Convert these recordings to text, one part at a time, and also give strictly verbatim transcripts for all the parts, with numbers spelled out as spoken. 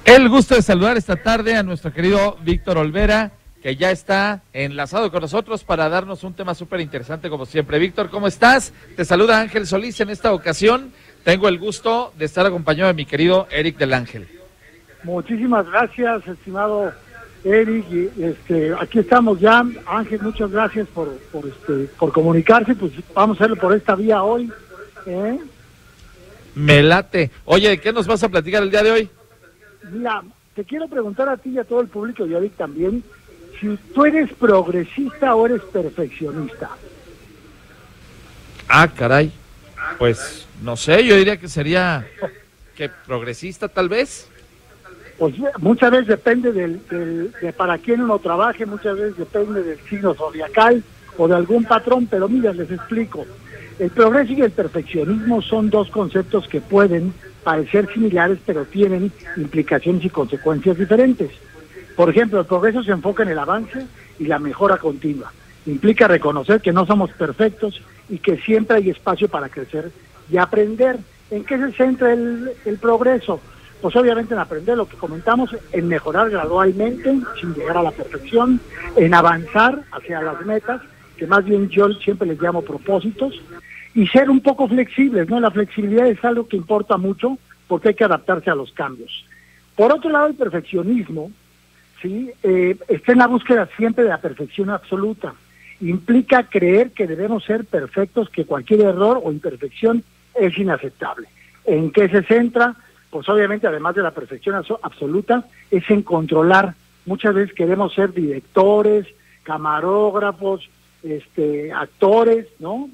El gusto de saludar esta tarde a nuestro querido Víctor Olvera, que ya está enlazado con nosotros para darnos un tema súper interesante como siempre. Víctor, ¿cómo estás? Te saluda Ángel Solís. En esta ocasión tengo el gusto de estar acompañado de mi querido Eric del Ángel. Muchísimas gracias, estimado Eric. Y, este, aquí estamos ya. Ángel, muchas gracias por, por, este, por comunicarse. Pues vamos a hacerlo por esta vía hoy. ¿eh? Me late. Oye, ¿de qué nos vas a platicar el día de hoy? Mira, te quiero preguntar a ti y a todo el público, y a Eric también, si tú eres progresista o eres perfeccionista. Ah, caray. Pues no sé, yo diría que sería que progresista tal vez. Pues muchas veces depende del, del, de para quién uno trabaje, muchas veces depende del signo zodiacal o de algún patrón, pero mira, les explico. El progreso y el perfeccionismo son dos conceptos que pueden parecer similares, pero tienen implicaciones y consecuencias diferentes. Por ejemplo, el progreso se enfoca en el avance y la mejora continua. Implica reconocer que no somos perfectos y que siempre hay espacio para crecer y aprender. ¿En qué se centra el, el progreso? Pues obviamente en aprender lo que comentamos, en mejorar gradualmente, sin llegar a la perfección, en avanzar hacia las metas, que más bien yo siempre les llamo propósitos, y ser un poco flexibles, ¿no? La flexibilidad es algo que importa mucho porque hay que adaptarse a los cambios. Por otro lado, el perfeccionismo, ¿sí? Eh, está en la búsqueda siempre de la perfección absoluta. Implica creer que debemos ser perfectos, que cualquier error o imperfección es inaceptable. ¿En qué se centra? Pues obviamente, además de la perfección absoluta, es en controlar. Muchas veces queremos ser directores, camarógrafos, este, actores, ¿no?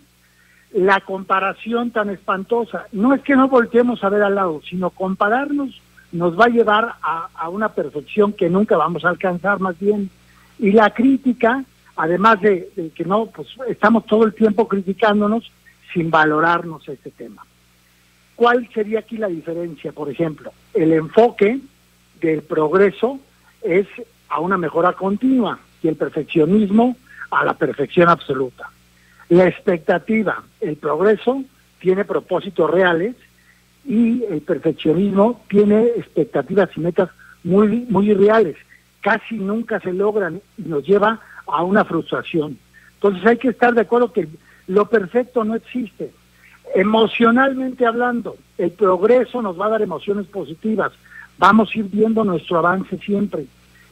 La comparación tan espantosa, no es que no volteemos a ver al lado, sino compararnos nos va a llevar a, a una perfección que nunca vamos a alcanzar, más bien. Y la crítica, además de, de que no, pues estamos todo el tiempo criticándonos sin valorarnos este tema. ¿Cuál sería aquí la diferencia? Por ejemplo, el enfoque del progreso es a una mejora continua y el perfeccionismo a la perfección absoluta. La expectativa, el progreso tiene propósitos reales y el perfeccionismo tiene expectativas y metas muy, muy irreales. Casi nunca se logran y nos lleva a una frustración. Entonces hay que estar de acuerdo que lo perfecto no existe. Emocionalmente hablando, el progreso nos va a dar emociones positivas. Vamos a ir viendo nuestro avance siempre.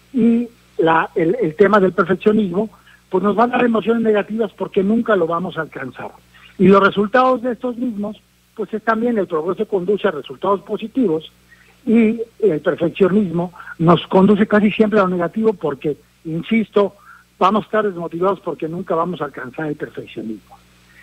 Y la, el, el tema del perfeccionismo pues nos van a dar emociones negativas porque nunca lo vamos a alcanzar. Y los resultados de estos mismos, pues es también el progreso conduce a resultados positivos y el perfeccionismo nos conduce casi siempre a lo negativo porque, insisto, vamos a estar desmotivados porque nunca vamos a alcanzar el perfeccionismo.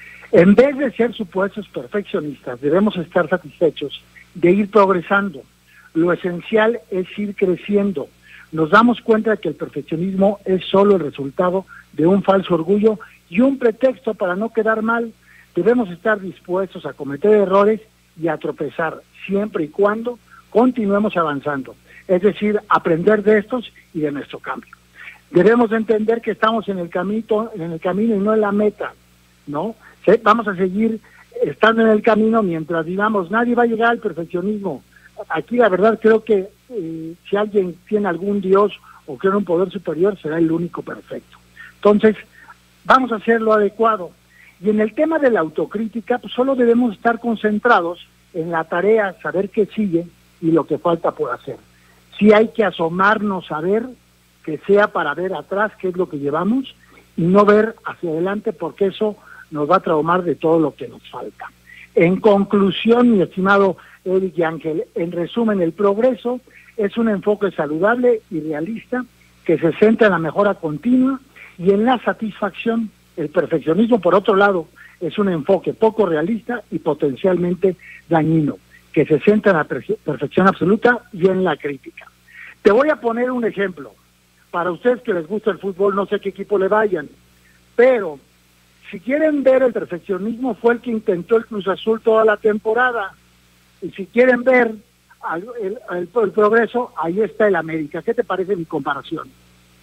En vez de ser supuestos perfeccionistas, debemos estar satisfechos de ir progresando. Lo esencial es ir creciendo. Nos damos cuenta de que el perfeccionismo es solo el resultado de un falso orgullo y un pretexto para no quedar mal. Debemos estar dispuestos a cometer errores y a tropezar siempre y cuando continuemos avanzando, es decir, aprender de estos y de nuestro cambio. Debemos entender que estamos en el camino, en el camino y no en la meta, ¿no? Vamos a seguir estando en el camino mientras digamos, nadie va a llegar al perfeccionismo. Aquí la verdad creo que eh, si alguien tiene algún Dios o cree en un poder superior, será el único perfecto. Entonces, vamos a hacer lo adecuado. Y en el tema de la autocrítica, pues solo debemos estar concentrados en la tarea, saber qué sigue y lo que falta por hacer. Si hay que asomarnos a ver, que sea para ver atrás qué es lo que llevamos y no ver hacia adelante porque eso nos va a traumar de todo lo que nos falta. En conclusión, mi estimado Eric y Ángel, en resumen, el progreso es un enfoque saludable y realista que se centra en la mejora continua y en la satisfacción. El perfeccionismo, por otro lado, es un enfoque poco realista y potencialmente dañino, que se centra en la perfección absoluta y en la crítica. Te voy a poner un ejemplo. Para ustedes que les gusta el fútbol, no sé qué equipo le vayan, pero si quieren ver, el perfeccionismo fue el que intentó el Cruz Azul toda la temporada. Y si quieren ver el, el, el progreso, ahí está el América. ¿Qué te parece mi comparación?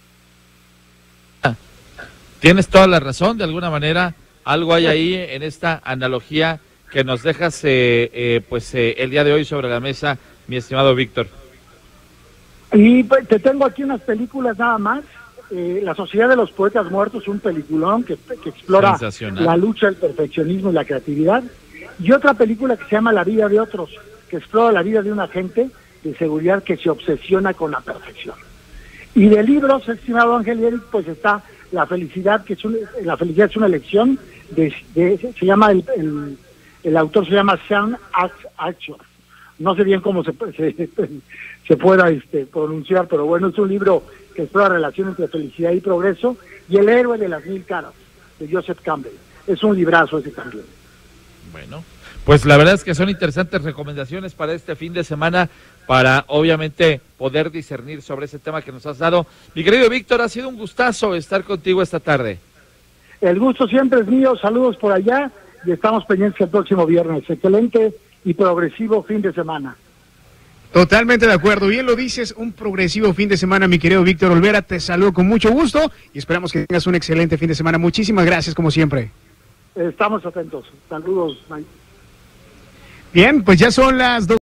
Tienes toda la razón, de alguna manera algo hay ahí en esta analogía que nos dejas eh, eh, pues eh, el día de hoy sobre la mesa, mi estimado Víctor. Y pues, te tengo aquí unas películas nada más. Eh, La Sociedad de los Poetas Muertos, un peliculón que, que explora la lucha, el perfeccionismo y la creatividad. Y otra película que se llama La vida de otros, que explora la vida de un agente de seguridad que se obsesiona con la perfección. Y de libros, estimado Ángel y Eric, pues está La Felicidad, que es un, La Felicidad es una elección, de, de, se llama el, el, el autor se llama Sean Archer. No sé bien cómo se, se, se pueda este, pronunciar, pero bueno, es un libro que explora la relación entre felicidad y progreso. Y El héroe de las mil caras, de Joseph Campbell. Es un librazo ese también. Bueno, pues la verdad es que son interesantes recomendaciones para este fin de semana, para obviamente poder discernir sobre ese tema que nos has dado. Mi querido Víctor, ha sido un gustazo estar contigo esta tarde. El gusto siempre es mío, saludos por allá y estamos pendientes el próximo viernes. Excelente y progresivo fin de semana. Totalmente de acuerdo, bien lo dices, un progresivo fin de semana, mi querido Víctor Olvera, te saludo con mucho gusto y esperamos que tengas un excelente fin de semana. Muchísimas gracias como siempre. Estamos atentos, saludos. Bye. Bien, pues ya son las dos.